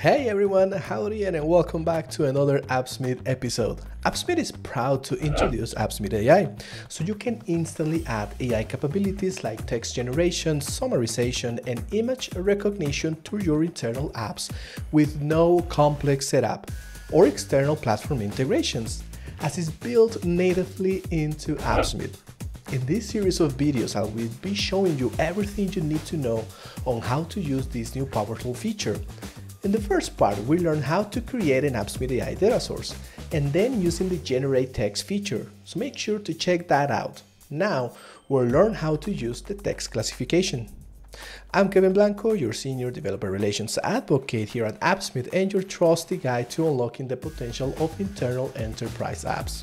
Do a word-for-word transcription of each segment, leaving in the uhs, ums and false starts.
Hey everyone, howdy and welcome back to another Appsmith episode. Appsmith is proud to introduce Appsmith A I, so you can instantly add A I capabilities like text generation, summarization, and image recognition to your internal apps with no complex setup or external platform integrations, as it's built natively into Appsmith. In this series of videos, I will be showing you everything you need to know on how to use this new powerful feature. In the first part, we learn how to create an Appsmith A I data source, and then using the generate text feature, so make sure to check that out. Now, we'll learn how to use the text classification. I'm Kevin Blanco, your Senior Developer Relations Advocate here at Appsmith and your trusty guide to unlocking the potential of internal enterprise apps.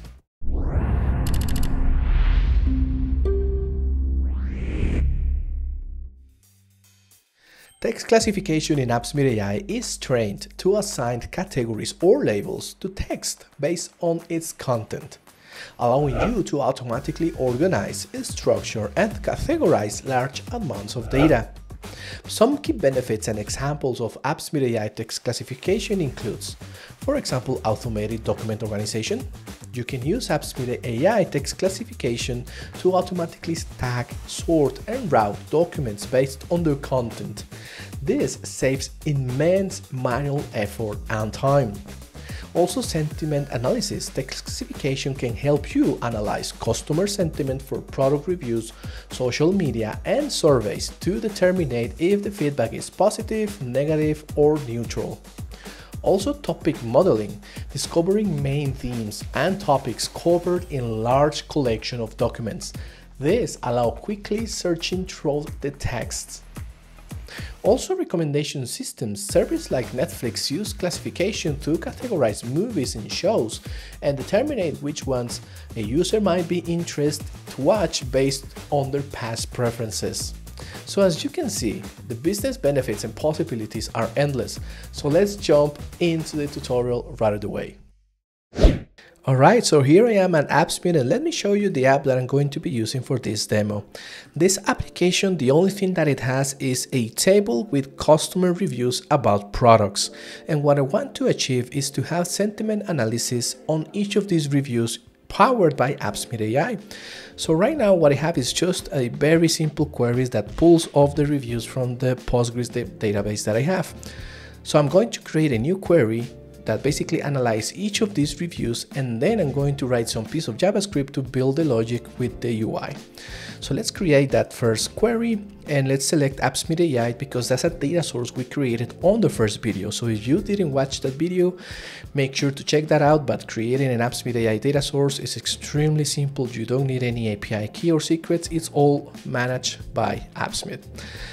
Text classification in Appsmith A I is trained to assign categories or labels to text based on its content, allowing you to automatically organize, structure, and categorize large amounts of data. Some key benefits and examples of Appsmith A I text classification includes, for example, automated document organization. You can use Appsmith A I text classification to automatically stack, sort, and route documents based on their content. This saves immense manual effort and time. Also, sentiment analysis. Text classification can help you analyze customer sentiment for product reviews, social media, and surveys to determine if the feedback is positive, negative, or neutral. Also, topic modeling, discovering main themes and topics covered in large collection of documents. This allows quickly searching through the texts. Also, recommendation systems. Services like Netflix use classification to categorize movies and shows and determine which ones a user might be interested to watch based on their past preferences. So as you can see, the business benefits and possibilities are endless. So let's jump into the tutorial right away. Alright, so here I am at Appsmith and let me show you the app that I'm going to be using for this demo. This application, the only thing that it has is a table with customer reviews about products. And what I want to achieve is to have sentiment analysis on each of these reviews powered by Appsmith A I. So right now what I have is just a very simple query that pulls off the reviews from the Postgres database that I have. So I'm going to create a new query that basically analyze each of these reviews, and then I'm going to write some piece of JavaScript to build the logic with the U I. So let's create that first query and let's select Appsmith A I because that's a data source we created on the first video. So if you didn't watch that video, make sure to check that out. But creating an Appsmith A I data source is extremely simple. You don't need any A P I key or secrets. It's all managed by Appsmith.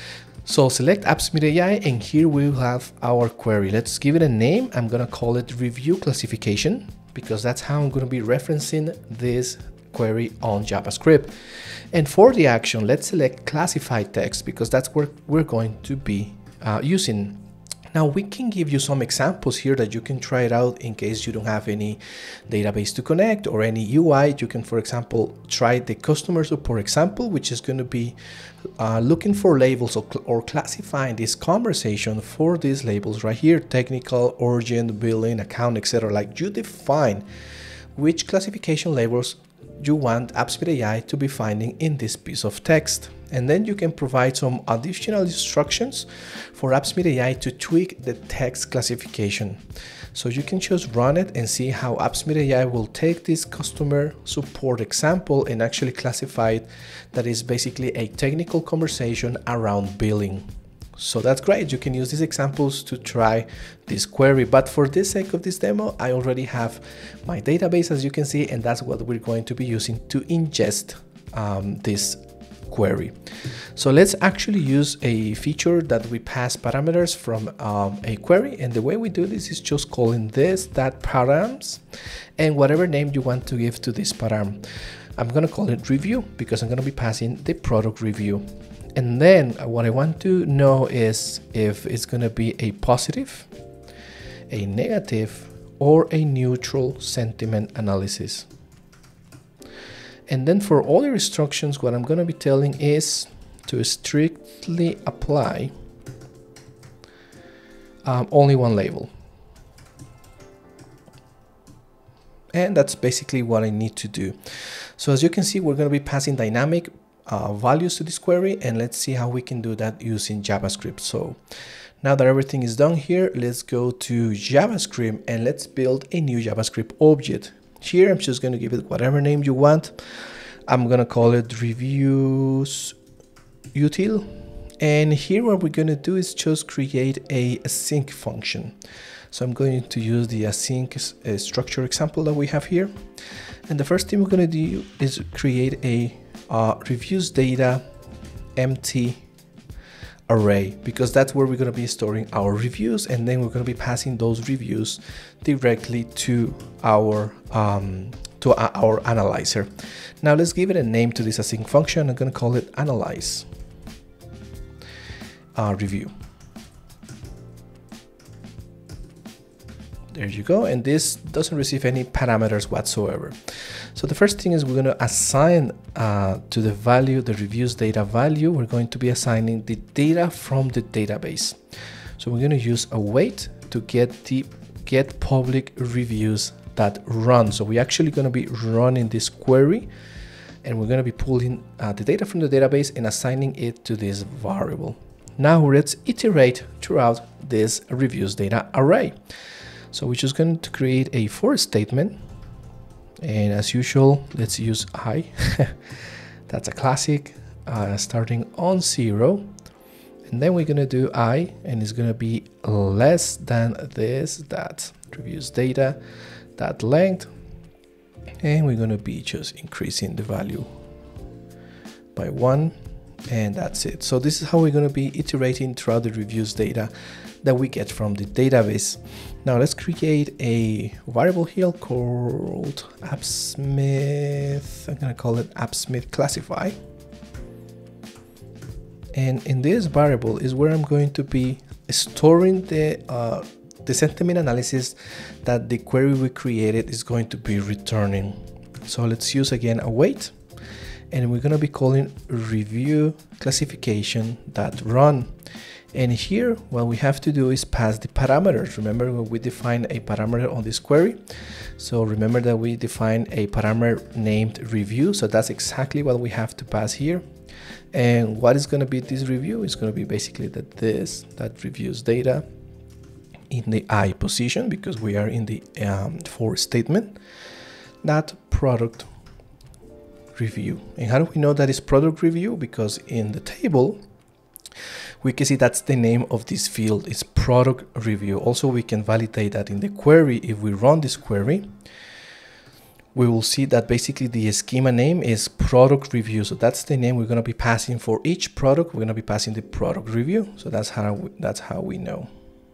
So select Appsmith A I and here we will have our query. Let's give it a name. I'm going to call it review classification because that's how I'm going to be referencing this query on JavaScript. And for the action, let's select classified text because that's what we're going to be uh, using. Now we can give you some examples here that you can try it out in case you don't have any database to connect or any U I. You can, for example, try the customer support example, which is going to be uh, looking for labels or, cl or classifying this conversation for these labels right here: technical, urgent, billing, account, et cetera. Like you define which classification labels you want Appsmith A I to be finding in this piece of text. And then you can provide some additional instructions for Appsmith A I to tweak the text classification. So you can just run it and see how Appsmith A I will take this customer support example and actually classify it that is basically a technical conversation around billing. So that's great. You can use these examples to try this query. But for the sake of this demo, I already have my database, as you can see, and that's what we're going to be using to ingest um, this query. So let's actually use a feature that we pass parameters from um, a query, and the way we do this is just calling this that params and whatever name you want to give to this param. I'm going to call it review because I'm going to be passing the product review. And then what I want to know is if it's going to be a positive, a negative, or a neutral sentiment analysis. And then for all the instructions, what I'm going to be telling is to strictly apply um, only one label. And that's basically what I need to do. So as you can see, we're going to be passing dynamic uh, values to this query, and let's see how we can do that using JavaScript. So now that everything is done here, let's go to JavaScript and let's build a new JavaScript object. Here, I'm just going to give it whatever name you want. I'm going to call it reviews util. And here what we're going to do is just create a async function. So I'm going to use the async uh, structure example that we have here. And the first thing we're going to do is create a uh, reviews data empty array, because that's where we're going to be storing our reviews, and then we're going to be passing those reviews directly to our um, to our analyzer. Now let's give it a name to this async function. I'm going to call it analyze uh, review. There you go, and this doesn't receive any parameters whatsoever. So the first thing is we're going to assign uh, to the value, the reviews data value, we're going to be assigning the data from the database. So we're going to use await to get the get public reviews that run. So we're actually going to be running this query, and we're going to be pulling uh, the data from the database and assigning it to this variable. Now let's iterate throughout this reviews data array. So we're just going to create a for statement, and as usual, let's use I. That's a classic, uh, starting on zero, and then we're going to do I, and it's going to be less than this, that reviews data, that length, and we're going to be just increasing the value by one, and that's it. So this is how we're going to be iterating throughout the reviews data that we get from the database. Now let's create a variable here called Appsmith. I'm going to call it Appsmith classify. And in this variable is where I'm going to be storing the uh, the sentiment analysis that the query we created is going to be returning. So let's use again await, and we're going to be calling review classification that run. And here what we have to do is pass the parameters. Remember when we define a parameter on this query? So remember that we define a parameter named review. So that's exactly what we have to pass here. And what is going to be this review? It's going to be basically that this, that reviews data in the I position, because we are in the um, for statement, that product review. And how do we know that it's product review? Because in the table, we can see that's the name of this field, is product review. Also, we can validate that in the query. If we run this query, we will see that basically the schema name is product review. So that's the name we're going to be passing for each product. We're going to be passing the product review. So that's how we, that's how we know.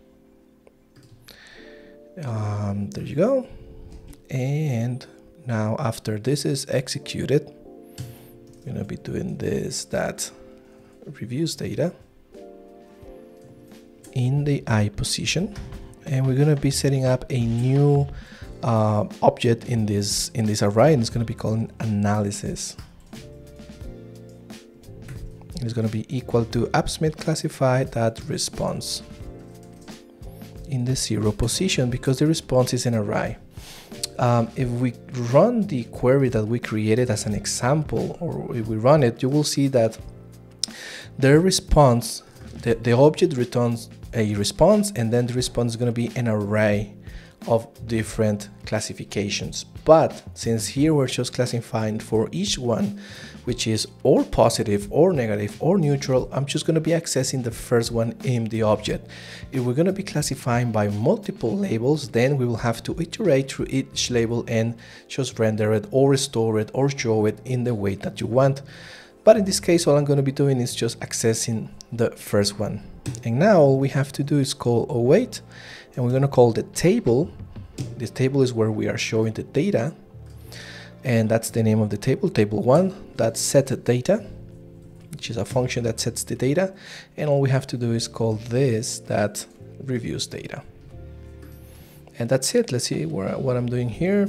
Um, there you go. And now after this is executed, we're going to be doing this, that reviews data in the I position, and we're going to be setting up a new uh, object in this in this array, and it's going to be called analysis. It's going to be equal to Appsmith classify that response in the zero position, because the response is an array. Um, if we run the query that we created as an example, or if we run it, you will see that the response, the, the object returns a response, and then the response is going to be an array of different classifications. But since here we're just classifying for each one, which is or positive or negative or neutral, I'm just going to be accessing the first one in the object. If we're going to be classifying by multiple labels, then we will have to iterate through each label and just render it or restore it or show it in the way that you want. But in this case, all I'm going to be doing is just accessing the first one. And now all we have to do is call await, and we're going to call the table. This table is where we are showing the data, and that's the name of the table, table one, that's set data, which is a function that sets the data. And all we have to do is call this, that reviews data. And that's it. Let's see where, what I'm doing here.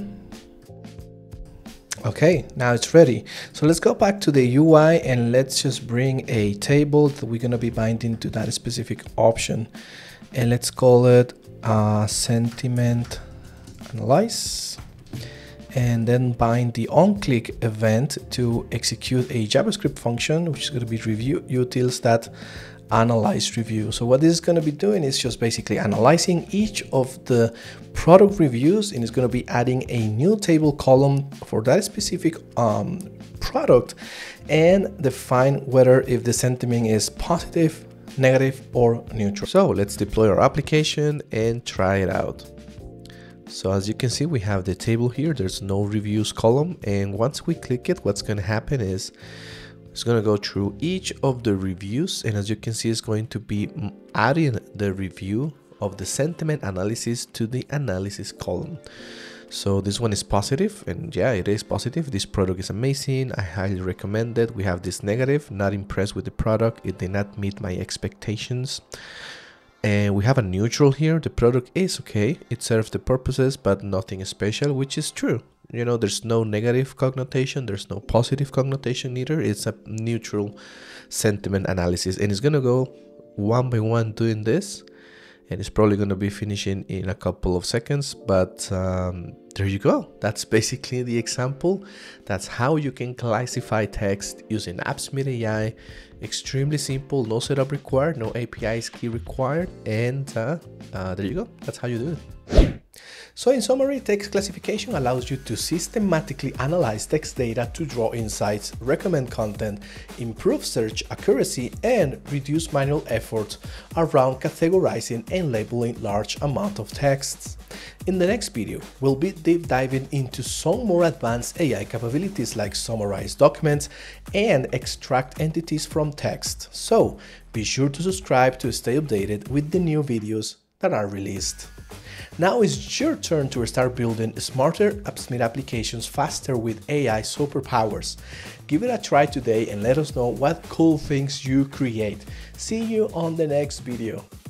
Okay, now it's ready. So let's go back to the U I and let's just bring a table that we're going to be binding to that specific option. and let's call it uh, sentiment analyze, and then bind the onClick event to execute a JavaScript function, which is going to be review utils that analyze review. So what this is going to be doing is just basically analyzing each of the product reviews, and it's going to be adding a new table column for that specific um, product and define whether if the sentiment is positive, negative, or neutral. So let's deploy our application and try it out. So as you can see, we have the table here. There's no reviews column, and once we click it, what's going to happen is it's going to go through each of the reviews, and as you can see, it's going to be adding the review of the sentiment analysis to the analysis column. So this one is positive, and yeah, it is positive. This product is amazing. I highly recommend it. We have this negative, not impressed with the product. It did not meet my expectations. And we have a neutral here. The product is okay. It serves the purposes, but nothing special, which is true. You know, there's no negative connotation, there's no positive connotation either. It's a neutral sentiment analysis, and it's gonna go one by one doing this, and it's probably gonna be finishing in a couple of seconds. But um, there you go. That's basically the example. That's how you can classify text using Appsmith A I. Extremely simple, no setup required, no A P Is key required, and uh, uh, there you go. That's how you do it. So in summary, text classification allows you to systematically analyze text data to draw insights, recommend content, improve search accuracy, and reduce manual effort around categorizing and labeling large amounts of texts. In the next video, we'll be deep diving into some more advanced A I capabilities like summarize documents and extract entities from text. So be sure to subscribe to stay updated with the new videos that are released. Now it's your turn to start building smarter Appsmith applications faster with A I superpowers. Give it a try today and let us know what cool things you create. See you on the next video.